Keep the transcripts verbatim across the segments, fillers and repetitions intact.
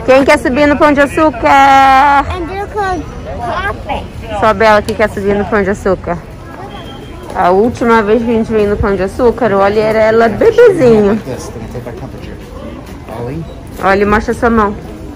Quem quer subir no Pão de Açúcar? Só a Bela que quer subir no Pão de Açúcar. A última vez que a gente veio no Pão de Açúcar, olha, era ela bebezinho. Olha, mostra sua mão.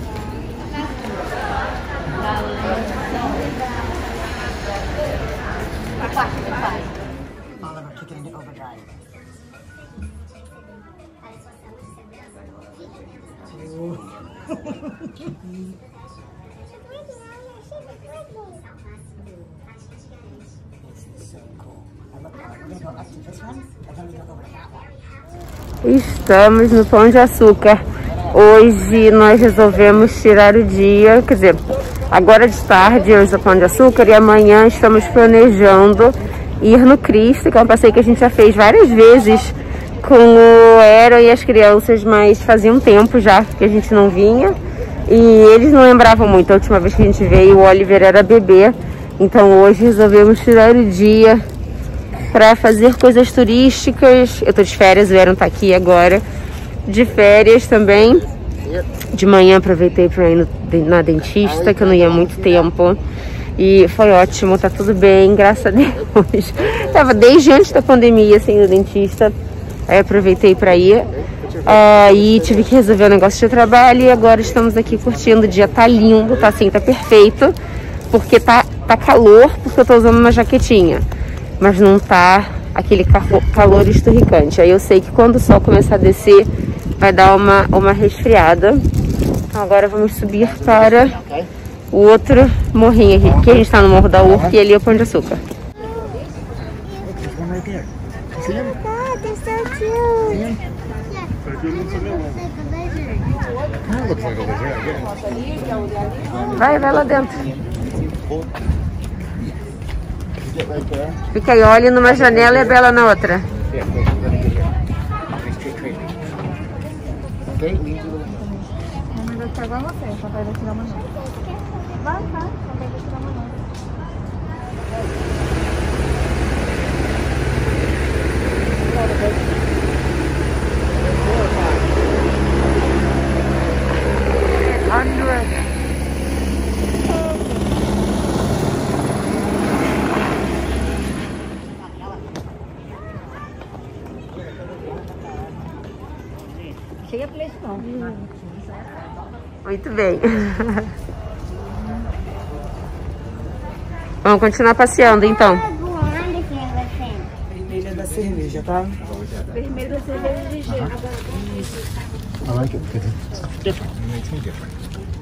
Estamos no Pão de Açúcar. Hoje nós resolvemos tirar o dia, quer dizer, agora de tarde eu no Pão de Açúcar e amanhã estamos planejando ir no Cristo, que é um passeio que a gente já fez várias vezes com o Aaron e as crianças, mas fazia um tempo já que a gente não vinha e eles não lembravam muito. A última vez que a gente veio, o Oliver era bebê, então hoje resolvemos tirar o dia para fazer coisas turísticas. Eu tô de férias, o Aaron tá aqui agora de férias também. De manhã aproveitei para ir no, na dentista, que eu não ia há muito tempo. E foi ótimo, tá tudo bem, graças a Deus. Tava desde antes da pandemia sem ir no dentista. Aí aproveitei para ir. Uh, e tive que resolver o negócio de trabalho. E agora estamos aqui curtindo. O dia tá lindo, tá assim, tá perfeito. Porque tá, tá calor, porque eu tô usando uma jaquetinha. Mas não tá aquele calor esturricante. Aí eu sei que quando o sol começar a descer, vai dar uma, uma resfriada. Então agora vamos subir para o outro morrinho aqui. Aqui a gente tá no Morro da Urca e ali é o Pão de Açúcar. Vai, vai lá dentro. Fica aí, olha numa janela e a Bela na outra. Vai pegar você, só vai tirar uma nota. Vai, vai, só vai tirar uma nota. Chega pra isso não. Muito bem. Vamos continuar passeando então. Vermelha da cerveja, tá? Vermelho da cerveja de gelo. I like it because it's different. It makes me different.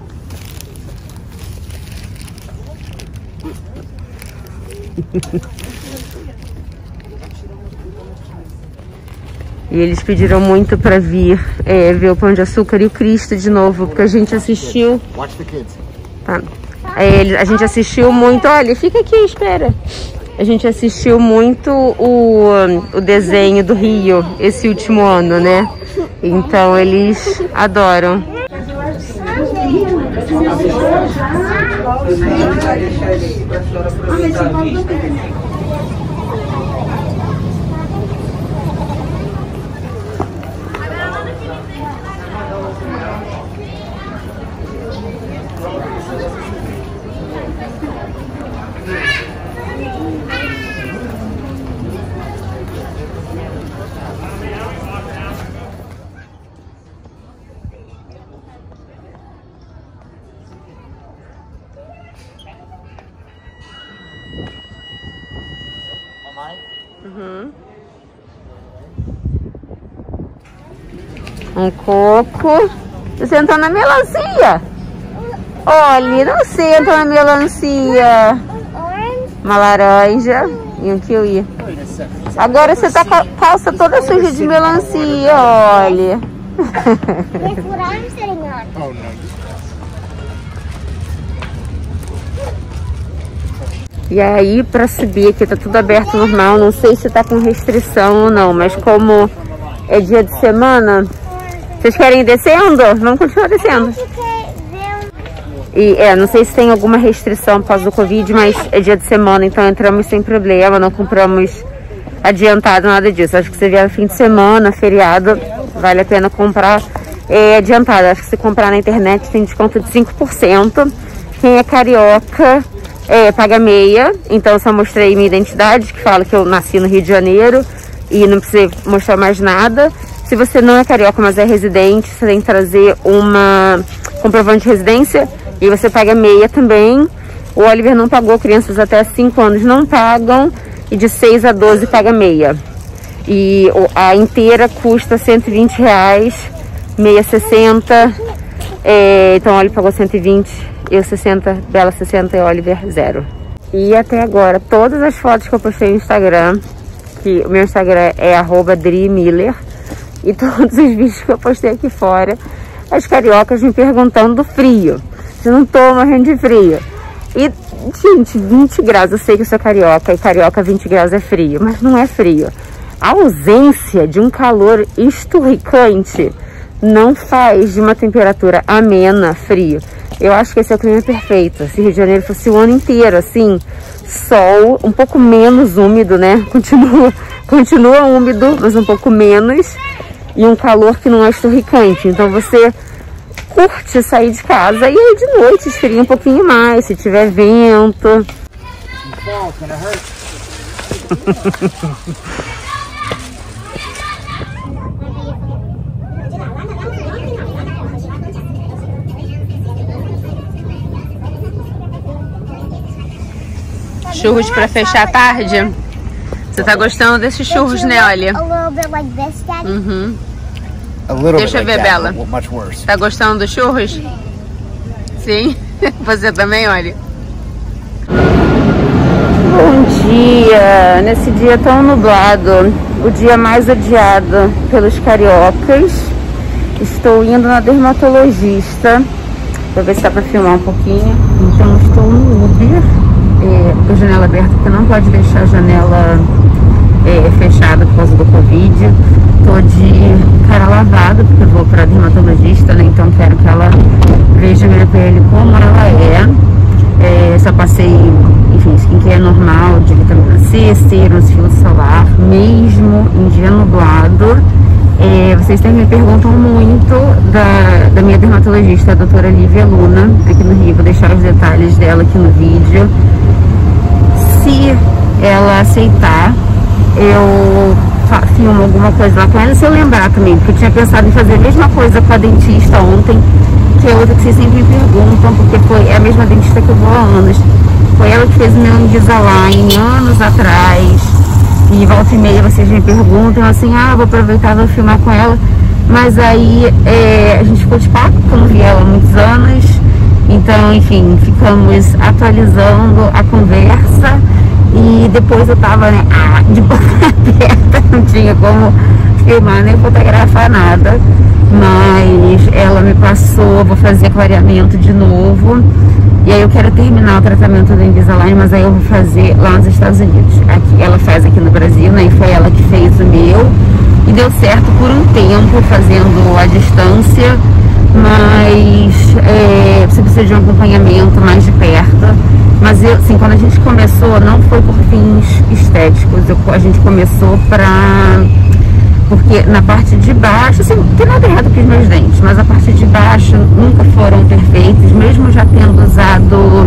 E eles pediram muito para vir é, ver o Pão de Açúcar e o Cristo de novo, porque a gente assistiu. Watch the kids. Tá. É, a gente assistiu muito. Olha, fica aqui, espera. A gente assistiu muito o, o desenho do Rio esse último ano, né? Então eles adoram. Uhum. Um coco. Você sentou na melancia. Olha, não senta na melancia. Uma laranja e um kiwi. Agora você tá com a calça toda suja de melancia, olha. E aí, pra subir aqui, tá tudo aberto normal. Não sei se tá com restrição ou não, mas como é dia de semana, vocês querem ir descendo? Vamos continuar descendo. E é, não sei se tem alguma restrição por causa do Covid, mas é dia de semana, então entramos sem problema, não compramos adiantado, nada disso. Acho que você vier no fim de semana, feriado, vale a pena comprar é adiantada. Acho que se comprar na internet tem desconto de cinco por cento. Quem é carioca é, paga meia. Então eu só mostrei minha identidade, que fala que eu nasci no Rio de Janeiro e não precisei mostrar mais nada. Se você não é carioca, mas é residente, você tem que trazer uma comprovante de residência e você paga meia também. O Oliver não pagou, crianças até cinco anos não pagam, e de seis a doze paga meia. E a inteira custa cento e vinte reais, meia sessenta, é, então o Oliver pagou cento e vinte, eu sessenta, Bela sessenta e Oliver zero. E até agora, todas as fotos que eu postei no Instagram, que o meu Instagram é arroba Dri Miller, e todos os vídeos que eu postei aqui fora, as cariocas me perguntando do frio. Se eu não tô morrendo de frio. E, gente, vinte graus, eu sei que eu sou carioca, e carioca vinte graus é frio, mas não é frio. A ausência de um calor esturricante não faz de uma temperatura amena frio. Eu acho que esse é o clima perfeito. Se Rio de Janeiro fosse o ano inteiro, assim, sol, um pouco menos úmido, né? Continua, continua úmido, mas um pouco menos. E um calor que não é esturricante. Então você curte sair de casa e aí de noite esfria um pouquinho mais, se tiver vento. Churros pra fechar a tarde. Você tá gostando desses churros, né, Olha? Uhum. Deixa eu ver, Bela. Tá gostando dos churros? Sim? Você também, olha. Bom dia! Nesse dia tão nublado, o dia mais odiado pelos cariocas. Estou indo na dermatologista. Vou ver se dá pra filmar um pouquinho. Então estou no Uber, é, com a janela aberta, porque não pode deixar a janela é, fechada por causa do Covid. Tô de cara lavada, porque eu vou pra dermatologista, né? Então quero que ela veja minha pele como ela é. É só passei, enfim, skincare normal, de vitamina C, serums, filtro solar, mesmo em dia nublado. É, vocês também me perguntam muito da, da minha dermatologista, a doutora Lívia Luna, aqui no Rio. Vou deixar os detalhes dela aqui no vídeo. Se ela aceitar, eu filmo alguma coisa lá com ela, se eu lembrar também, porque eu tinha pensado em fazer a mesma coisa com a dentista ontem, que é outra que vocês sempre me perguntam, porque foi é a mesma dentista que eu vou há anos. Foi ela que fez o meu Invisalign anos atrás, e volta e meia vocês me perguntam assim, ah, vou aproveitar e vou filmar com ela, mas aí é, a gente ficou de papo, porque eu não vi ela há muitos anos, então, enfim, ficamos atualizando a conversa. E depois eu tava, né, ah, de boca aberta, não tinha como filmar nem fotografar nada. Mas ela me passou, vou fazer clareamento de novo. E aí eu quero terminar o tratamento do Invisalign, mas aí eu vou fazer lá nos Estados Unidos. Aqui, ela faz aqui no Brasil, né, e foi ela que fez o meu. E deu certo por um tempo, fazendo à distância. Mas é, você precisa de um acompanhamento mais de perto. Mas eu, assim, quando a gente começou, não foi por fins estéticos, eu, a gente começou pra... Porque na parte de baixo, assim, não tem nada errado com os meus dentes, mas a parte de baixo nunca foram perfeitos, mesmo já tendo usado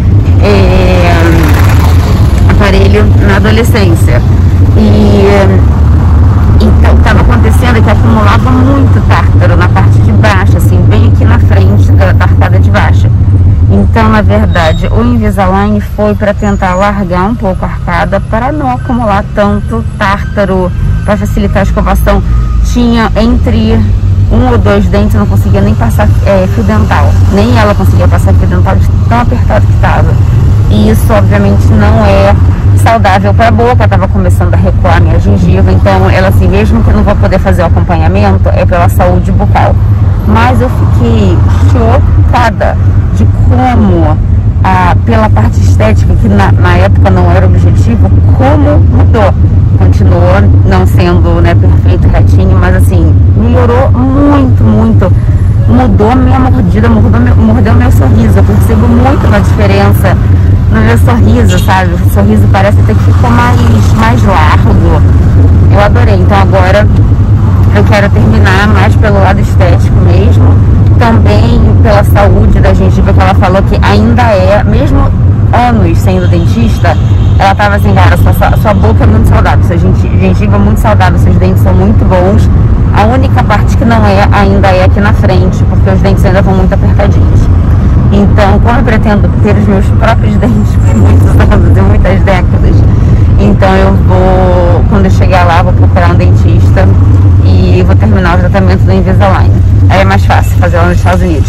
é, aparelho na adolescência. E então, o que estava acontecendo é que acumulava muito tártaro na parte de baixo, assim, bem aqui na frente da arcada de baixo. Então, na verdade, o Invisalign foi para tentar largar um pouco a arcada para não acumular tanto tártaro, para facilitar a escovação. Tinha entre um ou dois dentes, eu não conseguia nem passar é, fio dental. Nem ela conseguia passar fio dental de tão apertado que estava. E isso, obviamente, não é saudável para a boca. Estava começando a recuar a minha gengiva. Então, ela assim, mesmo que eu não vou poder fazer o acompanhamento, é pela saúde bucal. Mas eu fiquei chocada de como, ah, pela parte estética, que na, na época não era objetivo, como mudou. Continuou não sendo, né, perfeito, retinho, mas assim, melhorou muito, muito. Mudou a minha mordida, mordeu meu, mordeu meu sorriso. Eu percebo muito a diferença no meu sorriso, sabe? O sorriso parece até que ficou mais, mais largo. Eu adorei. Então agora eu quero terminar mais pelo lado estético mesmo, também pela saúde da gengiva, que ela falou que ainda é, mesmo anos sendo dentista, ela tava assim, cara, sua, sua boca é muito saudável, sua gengiva é muito saudável, seus dentes são muito bons, a única parte que não é, ainda é aqui na frente, porque os dentes ainda estão muito apertadinhos. Então, como eu pretendo ter os meus próprios dentes por muitos anos e muitas décadas, então eu vou, quando eu chegar lá, vou procurar um dentista e vou terminar o tratamento do Invisalign. Aí é mais fácil fazer lá nos Estados Unidos.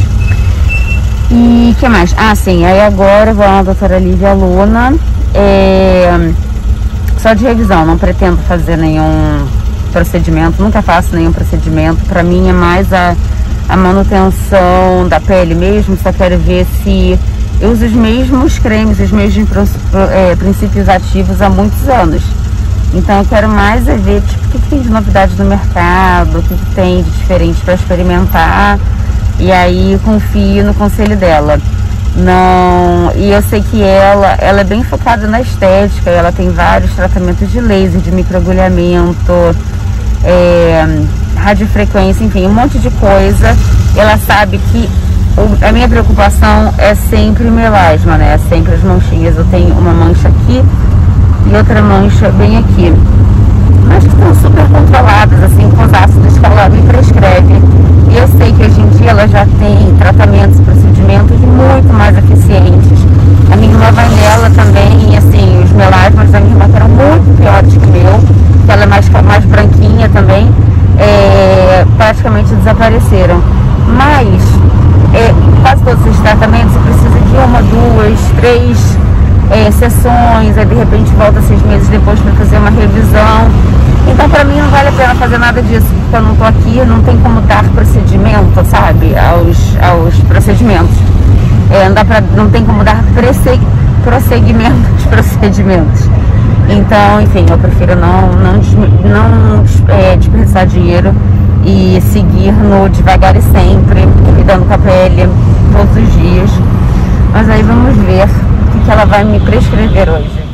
E o que mais? Ah, sim, aí agora eu vou lá na doutora Lívia Luna, é, só de revisão, não pretendo fazer nenhum procedimento, nunca faço nenhum procedimento, pra mim é mais a, a manutenção da pele mesmo, só quero ver se eu uso os mesmos cremes, os mesmos é, princípios ativos há muitos anos. Então eu quero mais é ver tipo, o que, que tem de novidade no mercado, o que, que tem de diferente para experimentar. E aí confio no conselho dela. Não, e eu sei que ela, ela é bem focada na estética, ela tem vários tratamentos de laser, de microagulhamento, é, radiofrequência, enfim, um monte de coisa. Ela sabe que a minha preocupação é sempre melasma, né? É sempre as manchinhas. Eu tenho uma mancha aqui e outra mancha bem aqui, mas que estão super controladas, assim, com os ácidos que ela me prescreve. E eu sei que hoje em dia ela já tem tratamentos, procedimentos muito mais eficientes. A minha irmã vai nela também, e assim, os melasmas da minha irmã eram muito piores que o meu, que ela é mais, mais branquinha também, é, praticamente desapareceram. Mas é, quase todos esses tratamentos você precisa de uma, duas, três é, sessões, aí de repente volta seis meses depois para fazer uma revisão. Então pra mim não vale a pena fazer nada disso, porque eu não tô aqui, não tem como dar procedimento, sabe, aos, aos procedimentos. É, não, dá pra, não tem como dar prosseguimento aos procedimentos. Então, enfim, eu prefiro não, não, não é, desperdiçar dinheiro e seguir no devagar e sempre, cuidando com a pele todos os dias. Mas aí vamos ver o que, que ela vai me prescrever hoje.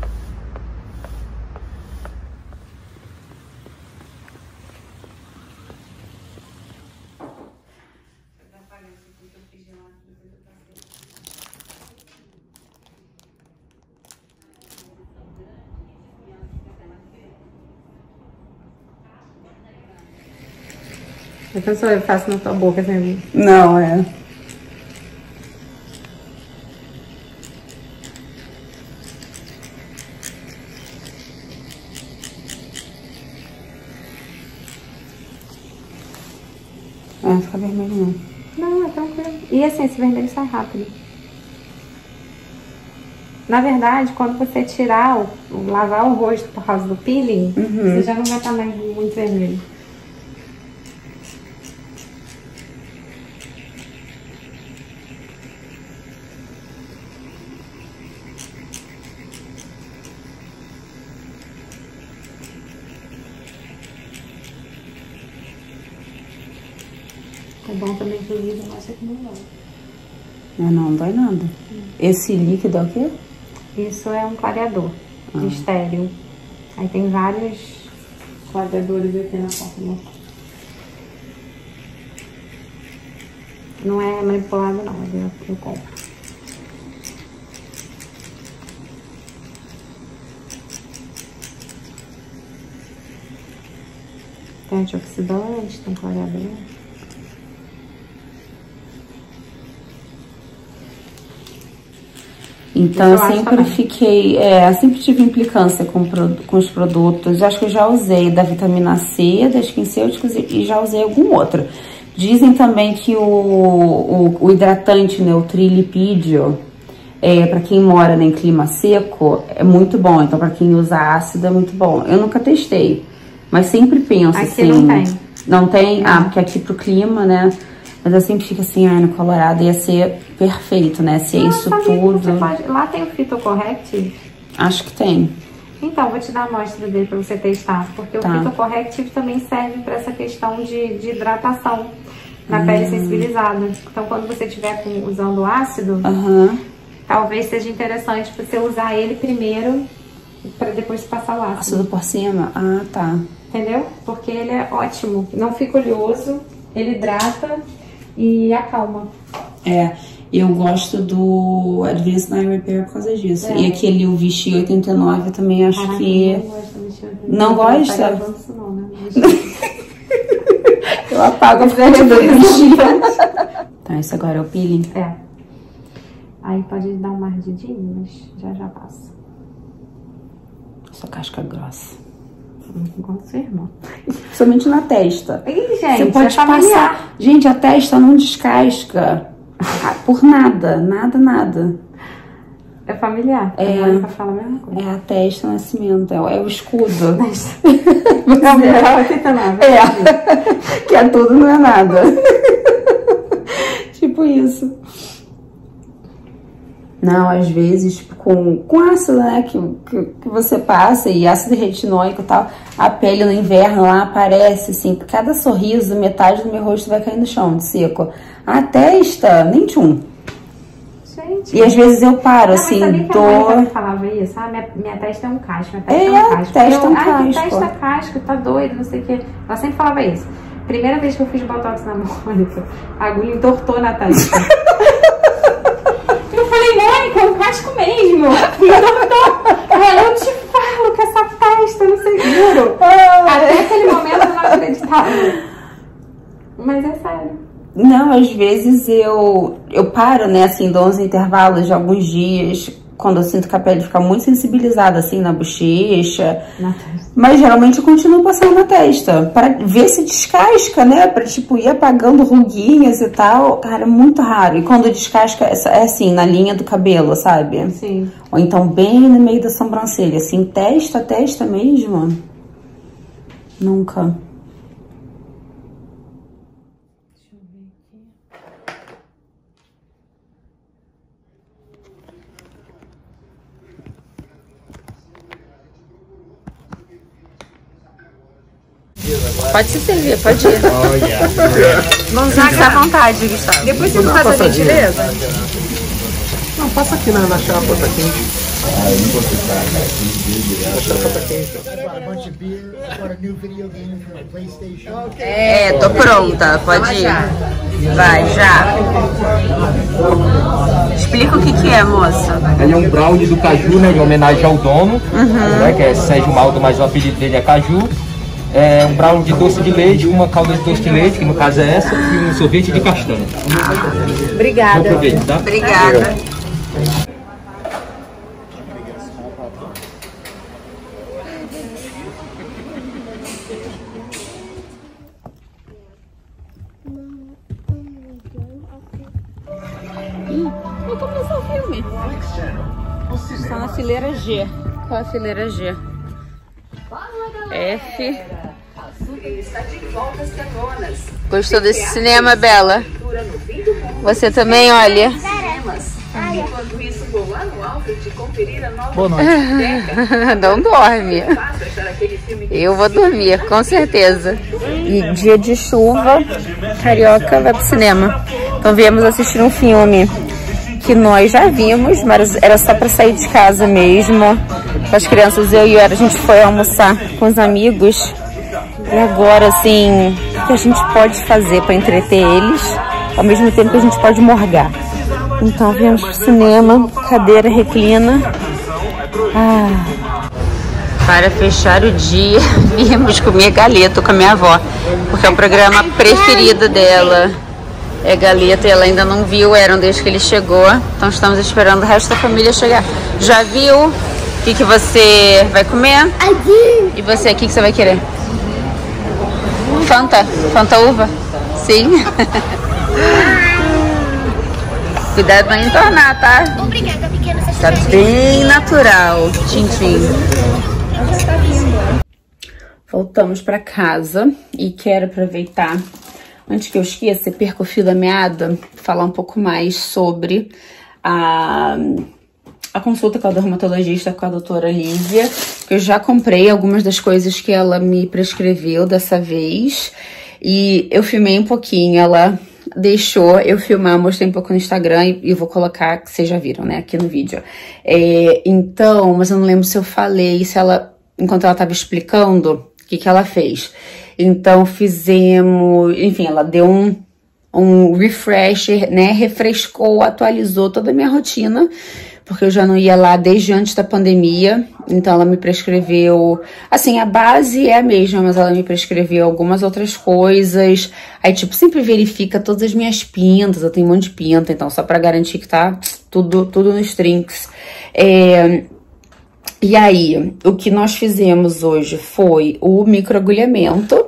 Já pensou, eu faço na tua boca também? Não, é. Não fica vermelho não. Não, é tranquilo. E assim, esse vermelho sai rápido. Na verdade, quando você tirar, o, lavar o rosto por causa do peeling, uhum. Você já não vai estar mais muito vermelho. É bom também que o líquido não se acumular. Não, não dói nada. Hum. Esse líquido é o quê? Isso é um clareador ah. de estéreo. Aí tem vários clareadores aqui na fórmula. Não é manipulado não, eu, eu compro. Tem antioxidante, tem clareador. Então eu sempre fiquei, é, eu sempre tive implicância com, com os produtos. Acho que eu já usei da vitamina C, da SkinCeuticals e já usei algum outro. Dizem também que o, o, o hidratante neutrilipídio, é, para quem mora em clima seco, é muito bom. Então para quem usa ácido é muito bom. Eu nunca testei, mas sempre penso aqui assim... não tem. Não tem? Não. Ah, porque aqui pro clima, né? Mas eu sempre fico assim, ai, no Colorado ia ser perfeito, né? Se é isso tudo. Pode... Lá tem o Phytocorrective? Acho que tem. Então, vou te dar a amostra dele pra você testar. Porque tá. O Phytocorrective também serve pra essa questão de, de hidratação na hum. pele sensibilizada. Então, quando você estiver usando ácido, uhum. talvez seja interessante você usar ele primeiro pra depois passar o ácido. Ácido por cima? Ah, tá. entendeu? Porque ele é ótimo, não fica oleoso, ele hidrata e acalma. É, eu gosto do Advanced Night Repair por causa disso. É. E aquele, o Vichy oitenta e nove, eu também acho Caraca, que... Eu não gosto do Vichy oitenta e nove. Não gosta? Não gosto não, né? Eu apago a frente do Vichy. Tá, esse agora é o peeling? É. Aí pode dar uma ardidinha, mas já já passa. Essa casca grossa. Igual seu irmão. Principalmente na testa. Ih, gente, você pode é passar. Gente, a testa não descasca. Por nada, nada, nada. É familiar. É, a fala a mesma coisa. É a testa, o nascimento, é o, é o escudo. Não, não é nada. É, que é tudo, não é nada. Tipo isso. Não, às vezes, com, com ácido, né, que, que, que você passa, e ácido retinóico e tal, a pele no inverno lá aparece, assim, cada sorriso, metade do meu rosto vai cair no chão, de seco. A testa, nem tchum. Gente. E às vezes eu paro, não, assim, mas tô... a mãe falava isso, ah, minha, minha testa é um casco, minha testa é, é um casco. testa é um eu, casco. Ai, que testa casco, tá doido, não sei o quê. Ela sempre falava isso. Primeira vez que eu fiz botox na Mônica, a agulha entortou na testa. Eu falei, Mônica, é um casco mesmo. Entortou. Eu te falo que essa testa, não sei, juro. Até aquele momento eu não acreditava. Mas é sério. Não, às vezes eu, eu paro, né, assim, dou uns intervalos de alguns dias, quando eu sinto que a pele fica muito sensibilizada, assim, na bochecha. Na testa. Mas geralmente eu continuo passando na testa, para ver se descasca, né, pra, tipo, ir apagando ruguinhas e tal. Cara, é muito raro. E quando descasca, é assim, na linha do cabelo, sabe? Sim. Ou então bem no meio da sobrancelha, assim, testa a testa mesmo. Nunca. Pode se servir, pode ir. Oh, yeah. Vamos à vontade, Gustavo. Depois você não faz a gentileza? Não, passa aqui na, na chapa, tá quente. Ah, eu não vou ficar aqui. A chapa tá quente. É, tô pronta, pode ir. Vai, já. Explica o que que é, moça. Ele é um brownie do caju, né, em homenagem ao dono, uhum. né, que é Sérgio Maldo, mas o apelido dele é Caju. É um brownie de doce de leite, uma calda de doce de leite, que no caso é essa, e um sorvete de castanha. Obrigada. Bom proveito, tá? Obrigada. Hum, vou começar o filme. Está na fileira G. Qual a fileira G? F. Gostou desse cinema, Bela? Você também, olha. Boa noite. Não dorme. Eu vou dormir, com certeza. E dia de chuva, carioca vai pro cinema. Então viemos assistir um filme que nós já vimos, mas era só pra sair de casa mesmo. Com as crianças, eu e a gente foi almoçar com os amigos. E agora, assim, o que a gente pode fazer pra entreter eles, ao mesmo tempo que a gente pode morgar. Então viemos pro cinema, cadeira reclina. Ah. Para fechar o dia, viemos comer galeto com a minha avó, porque é o programa preferido dela. É galeta e ela ainda não viu, eram desde que ele chegou. Então estamos esperando o resto da família chegar. Já viu? O que, que você vai comer? E você, o que, que você vai querer? Fanta? Fanta uva? Sim. Cuidado pra não entornar, tá? Obrigada, pequena. Tá bem natural. Tchim, tchim. Voltamos pra casa e quero aproveitar, antes que eu esqueça, perca o fio da meada, falar um pouco mais sobre a, a consulta com a dermatologista, com a doutora Lívia. Eu já comprei algumas das coisas que ela me prescreveu dessa vez. E eu filmei um pouquinho, ela deixou eu filmar, mostrei um pouco no Instagram e, e vou colocar, que vocês já viram, né, aqui no vídeo. É, então, mas eu não lembro se eu falei, se ela, enquanto ela estava explicando, que que ela fez? Então, fizemos... Enfim, ela deu um, um refresher, né? Refrescou, atualizou toda a minha rotina, porque eu já não ia lá desde antes da pandemia. Então, ela me prescreveu... Assim, a base é a mesma, mas ela me prescreveu algumas outras coisas. Aí, tipo, sempre verifica todas as minhas pintas. Eu tenho um monte de pinta, então, só pra garantir que tá tudo, tudo nos trinks. É... E aí, o que nós fizemos hoje foi o microagulhamento,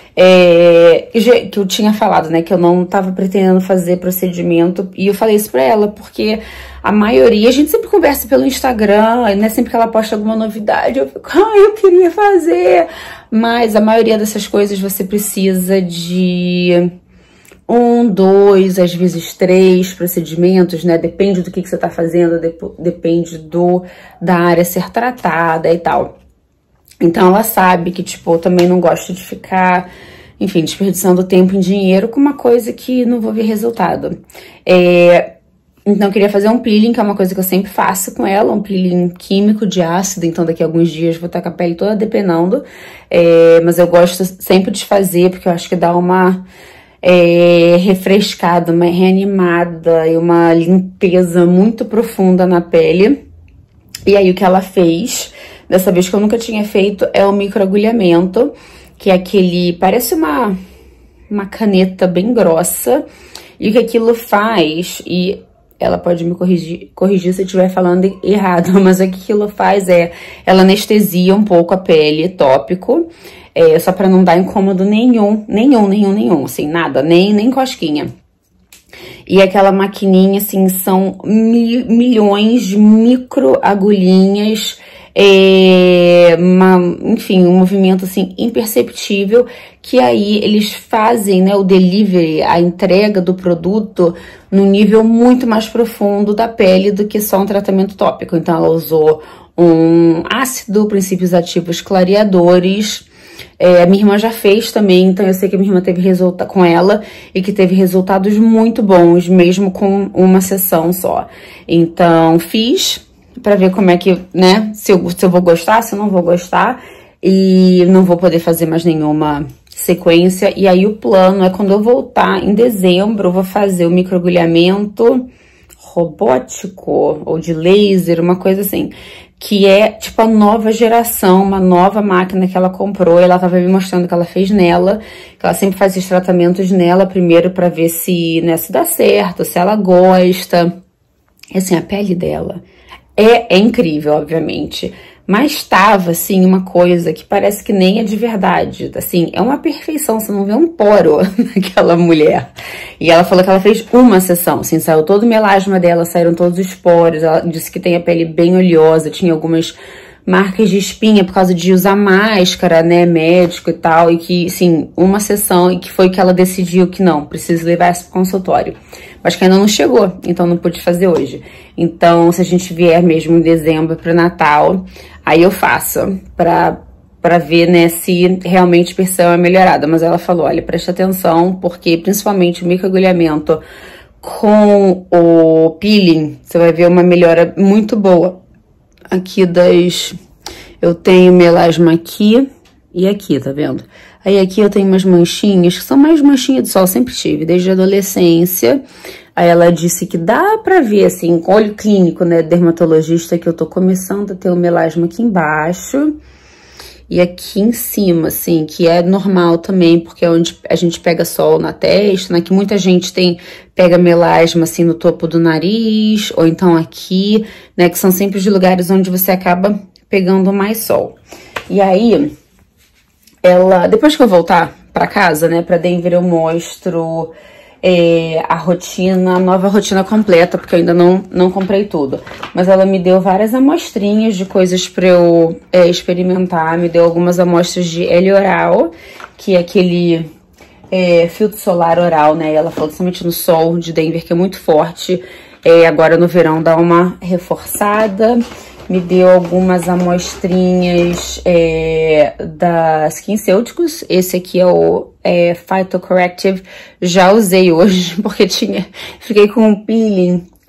é, que eu tinha falado, né, que eu não tava pretendendo fazer procedimento, e eu falei isso pra ela, porque a maioria, a gente sempre conversa pelo Instagram, né, sempre que ela posta alguma novidade, eu fico, ah, eu queria fazer, mas a maioria dessas coisas você precisa de... um, dois, às vezes três procedimentos, né? Depende do que, que você tá fazendo, dep depende do, da área a ser tratada e tal. Então, ela sabe que, tipo, eu também não gosto de ficar, enfim, desperdiçando tempo e dinheiro com uma coisa que não vou ver resultado. É... Então, eu queria fazer um peeling, que é uma coisa que eu sempre faço com ela, um peeling químico de ácido, então daqui a alguns dias vou estar com a pele toda depenando. É... Mas eu gosto sempre de fazer, porque eu acho que dá uma... É, refrescada, uma reanimada e uma limpeza muito profunda na pele. E aí o que ela fez, dessa vez que eu nunca tinha feito, é o microagulhamento, que é aquele, parece uma, uma caneta bem grossa, e o que aquilo faz, e ela pode me corrigir, corrigir se eu estiver falando errado, mas o que aquilo faz é, ela anestesia um pouco a pele, tópico, É, só pra não dar incômodo nenhum, nenhum, nenhum, nenhum, assim, nada, nem, nem cosquinha. E aquela maquininha, assim, são mi, milhões de micro agulhinhas, é, uma, enfim, um movimento, assim, imperceptível, que aí eles fazem, né, o delivery, a entrega do produto num nível muito mais profundo da pele do que só um tratamento tópico. Então, ela usou um ácido, princípios ativos clareadores. É, a minha irmã já fez também, então eu sei que a minha irmã teve resultado com ela e que teve resultados muito bons, mesmo com uma sessão só. Então, fiz pra ver como é que, né, se eu, se eu vou gostar, se eu não vou gostar, e não vou poder fazer mais nenhuma sequência. E aí o plano é quando eu voltar em dezembro, eu vou fazer o microagulhamento robótico ou de laser, uma coisa assim, que é tipo a nova geração, uma nova máquina que ela comprou. Ela tava me mostrando que ela fez nela, que ela sempre faz os tratamentos nela primeiro pra ver se, né, se dá certo, se ela gosta. E assim, a pele dela é, é incrível, obviamente, mas tava, assim, uma coisa que parece que nem é de verdade. Assim, é uma perfeição, você não vê um poro naquela mulher. E ela falou que ela fez uma sessão, assim, saiu todo o melasma dela, saíram todos os poros. Ela disse que tem a pele bem oleosa, tinha algumas marcas de espinha por causa de usar máscara, né, médico e tal. E que, assim, uma sessão, e que foi que ela decidiu que não, precisa levar essa pro consultório. Mas que ainda não chegou, então não pude fazer hoje. Então, se a gente vier mesmo em dezembro para Natal, aí eu faço, pra, pra ver, né, se realmente a expressão é melhorada. Mas ela falou, olha, presta atenção, porque principalmente o microagulhamento com o peeling, você vai ver uma melhora muito boa. Aqui das... Eu tenho melasma aqui e aqui, tá vendo? Aí aqui eu tenho umas manchinhas, que são mais manchinhas de sol, sempre tive, desde a adolescência. Aí ela disse que dá pra ver, assim, com olho clínico, né, dermatologista, que eu tô começando a ter o melasma aqui embaixo. E aqui em cima, assim, que é normal também, porque é onde a gente pega sol na testa, né, que muita gente tem, pega melasma, assim, no topo do nariz, ou então aqui, né, que são sempre os lugares onde você acaba pegando mais sol. E aí, ela, depois que eu voltar pra casa, né, pra Denver, eu mostro... É, a rotina, a nova rotina completa, porque eu ainda não, não comprei tudo. Mas ela me deu várias amostrinhas de coisas pra eu é, experimentar. Me deu algumas amostras de L-Oral, que é aquele é, filtro solar oral, né? Ela falou principalmente no sol de Denver, que é muito forte. É, agora no verão dá uma reforçada. Me deu algumas amostrinhas é, da SkinCeuticals. Esse aqui é o é, Phytocorrective. Já usei hoje, porque tinha, fiquei com um peeling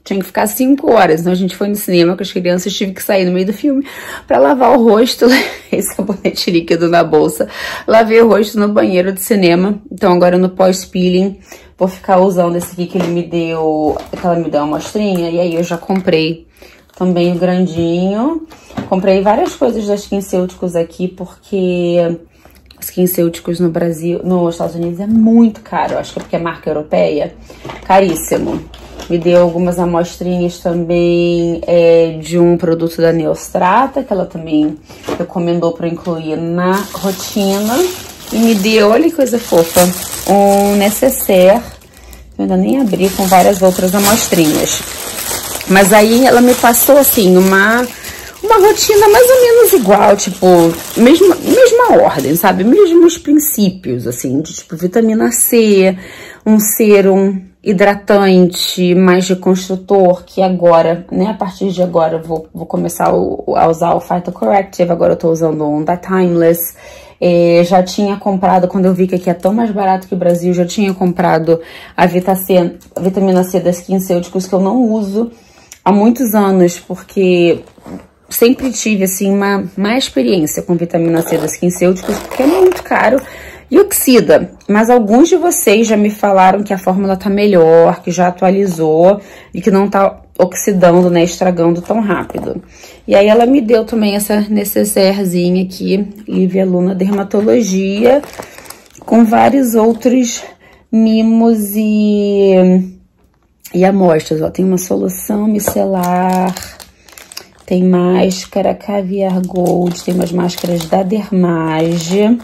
tinha que ficar cinco horas. Então a gente foi no cinema com as crianças, tive que sair no meio do filme pra lavar o rosto. Levei sabonete líquido na bolsa. Lavei o rosto no banheiro do cinema. Então agora no pós-peeling vou ficar usando esse aqui que ele me deu, que ela me deu uma amostrinha. E aí eu já comprei também o grandinho. Comprei várias coisas da SkinCeuticals aqui, porque SkinCeuticals no Brasil, nos Estados Unidos é muito caro. Acho que é porque é marca europeia. Caríssimo. Me deu algumas amostrinhas também é, de um produto da Neostrata, que ela também recomendou para incluir na rotina. E me deu, olha que coisa fofa, um necessaire, eu ainda nem abri, com várias outras amostrinhas. Mas aí ela me passou, assim, uma, uma rotina mais ou menos igual, tipo, mesma, mesma ordem, sabe? Mesmos princípios, assim, de tipo vitamina C, um sérum hidratante mais reconstrutor, que agora, né, a partir de agora eu vou, vou começar o, a usar o Phytocorrective, agora eu tô usando um da Timeless. É, já tinha comprado, quando eu vi que aqui é tão mais barato que o Brasil, já tinha comprado a, Vita C, a vitamina C da SkinCeuticals, que eu não uso há muitos anos, porque sempre tive, assim, uma má experiência com vitamina C da SkinCeuticals, porque é muito caro e oxida. Mas alguns de vocês já me falaram que a fórmula tá melhor, que já atualizou e que não tá oxidando, né, estragando tão rápido. E aí ela me deu também essa necessairezinha aqui, Lívia Luna Dermatologia, com vários outros mimos e, e amostras. Ó, tem uma solução micelar, tem máscara Caviar Gold, tem umas máscaras da Dermage,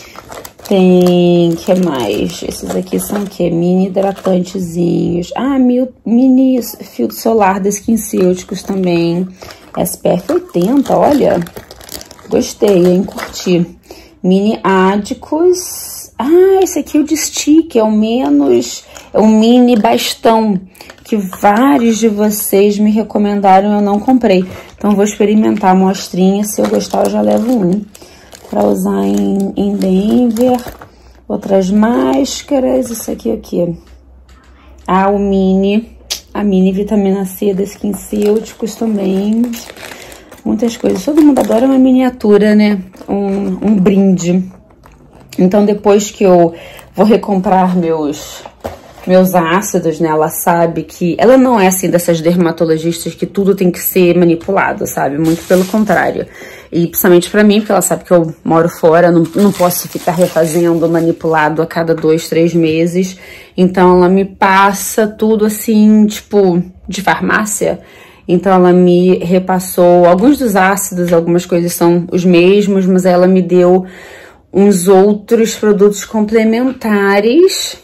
tem, que mais? Esses aqui são o quê? Mini hidratantezinhos. Ah, mil, mini filtro solar da SkinCeuticals também. S P F oitenta, olha. Gostei, hein? Curti. Mini Ádicos. Ah, esse aqui é o de stick, é o menos... É um mini bastão, que vários de vocês me recomendaram, eu não comprei. Então, vou experimentar a amostrinha. Se eu gostar, eu já levo um para usar em, em Denver. Outras máscaras. Isso aqui é o quê? Ah, o mini. A mini vitamina C da SkinCeuticals também. Muitas coisas. Todo mundo adora uma miniatura, né? Um, um brinde. Então, depois que eu vou recomprar meus... meus ácidos, né, ela sabe que... Ela não é, assim, dessas dermatologistas que tudo tem que ser manipulado, sabe? Muito pelo contrário. E principalmente pra mim, porque ela sabe que eu moro fora, não, não posso ficar refazendo, manipulado a cada dois, três meses. Então, ela me passa tudo, assim, tipo, de farmácia. Então, ela me repassou alguns dos ácidos, algumas coisas são os mesmos, mas ela me deu uns outros produtos complementares...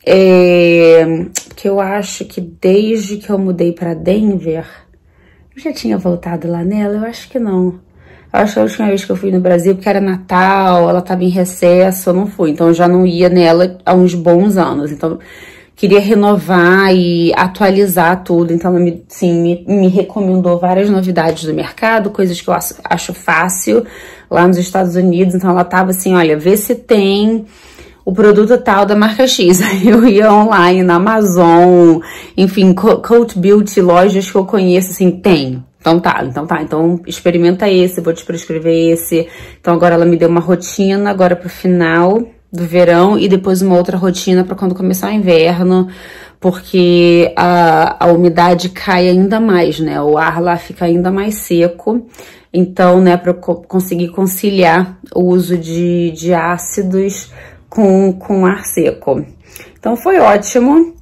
É, que eu acho que desde que eu mudei pra Denver, eu já tinha voltado lá nela, eu acho que não. Eu acho que a última vez que eu fui no Brasil, porque era Natal, ela tava em recesso, eu não fui. Então eu já não ia nela há uns bons anos. Então queria renovar e atualizar tudo. Então ela me, sim, me, me recomendou várias novidades do mercado, coisas que eu acho, acho fácil lá nos Estados Unidos. Então ela tava assim, olha, vê se tem... o produto tal da marca X. Eu ia online, na Amazon, enfim, Coat Beauty, lojas que eu conheço, assim, tem. Então tá, então tá, então experimenta esse, vou te prescrever esse. Então agora ela me deu uma rotina, agora pro final do verão, e depois uma outra rotina para quando começar o inverno, porque a, a umidade cai ainda mais, né? O ar lá fica ainda mais seco. Então, né, para eu conseguir conciliar o uso de, de ácidos com, com ar seco. Então foi ótimo.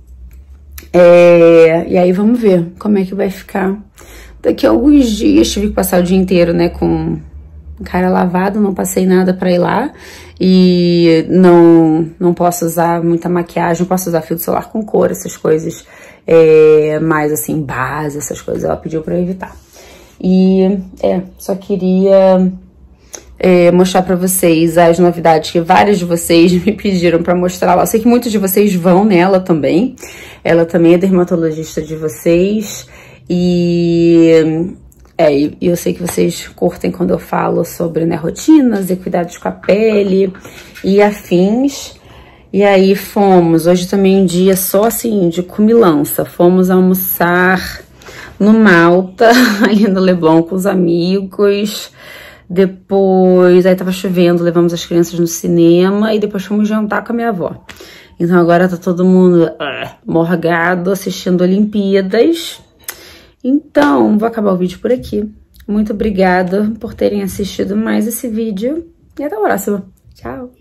É, e aí vamos ver como é que vai ficar daqui a alguns dias. Tive que passar o dia inteiro, né, com cara lavado, não passei nada pra ir lá. E não, não posso usar muita maquiagem, não posso usar filtro solar com cor, essas coisas. É, mais assim, base, essas coisas ela pediu pra eu evitar. E é, só queria... É, mostrar pra vocês as novidades que vários de vocês me pediram pra mostrar lá. Eu sei que muitos de vocês vão nela também. Ela também é dermatologista de vocês. E é, eu sei que vocês curtem quando eu falo sobre, né, rotinas e cuidados com a pele e afins. E aí fomos, hoje também um dia só assim, de comilança. Fomos almoçar no Malta, ali no Leblon com os amigos. Depois, aí tava chovendo, levamos as crianças no cinema e depois fomos jantar com a minha avó. Então agora tá todo mundo uh, morgado assistindo Olimpíadas. Então, vou acabar o vídeo por aqui. Muito obrigada por terem assistido mais esse vídeo e até a próxima. Tchau!